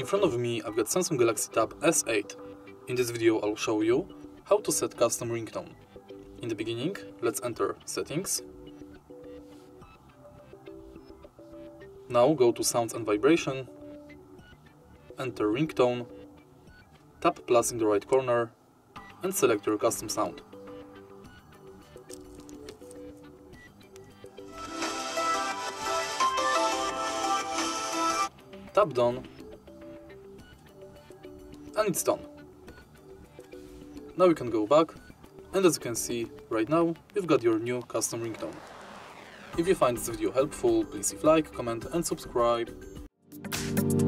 In front of me I've got Samsung Galaxy Tab S8. In this video I'll show you how to set custom ringtone. In the beginning, let's enter Settings. Now go to Sounds and Vibration, enter Ringtone, tap plus in the right corner and select your custom sound. Tap Done and it's done. Now you can go back and as you can see right now you've got your new custom ringtone. If you find this video helpful, please leave like, comment and subscribe.